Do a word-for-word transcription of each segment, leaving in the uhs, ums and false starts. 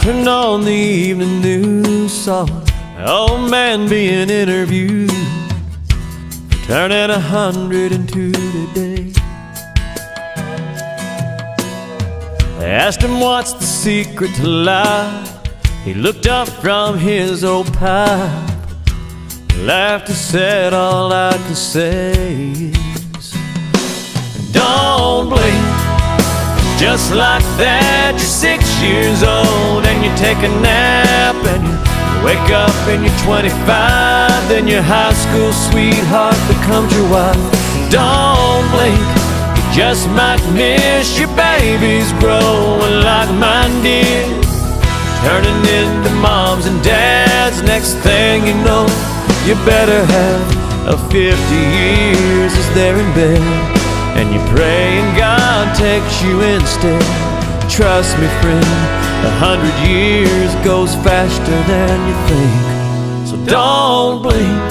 turned on the evening news, saw an old man being interviewed, turning a hundred and two today. They asked him what's the secret to life. He looked up from his old pipe, laughed and said, all I can say is, don't blink. Just like that, you're six years old and you take a nap, and you wake up and you're twenty-five. Then your high school sweetheart becomes your wife. Don't blink, you just might miss your babies growing like mine did, turning into moms and dads. Next thing you know, you better have a fifty years as they're in bed, and you pray and God takes you instead. Trust me, friend, a hundred years goes faster than you think, so don't blink.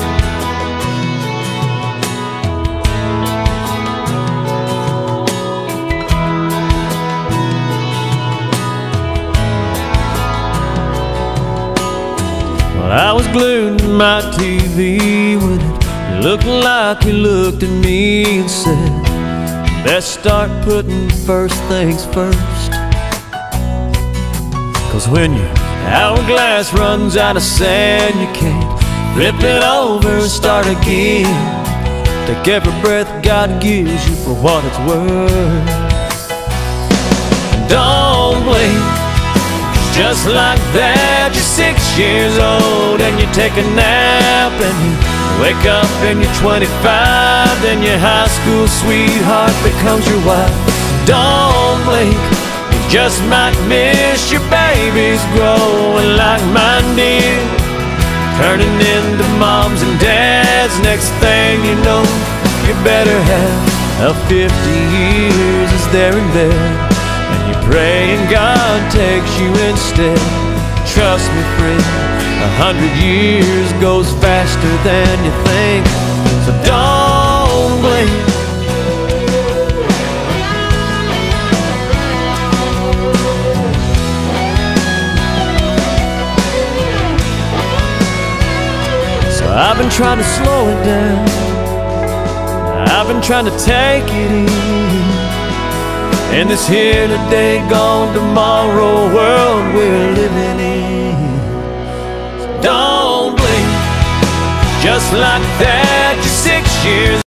Well, I was glued to my T V when it looked like he looked at me and said, best start putting first things first. Cause when your hourglass runs out of sand, you can't flip it over and start again. Take every breath God gives you for what it's worth. Don't blink, just like that, you're six years old and you take a nap, and you wake up and you're twenty-five. Then your high school sweetheart becomes your wife. Don't blink, you just might miss your babies growing like mine did, turning into moms and dads. Next thing you know, you better have a fifty years as they're in bed, and you pray and God takes you instead. Trust me, friend, a hundred years goes faster than you think, so don't blink. So I've been trying to slow it down, I've been trying to take it easy in this here today, gone tomorrow world we're living in. So don't blink, just like that, you're six years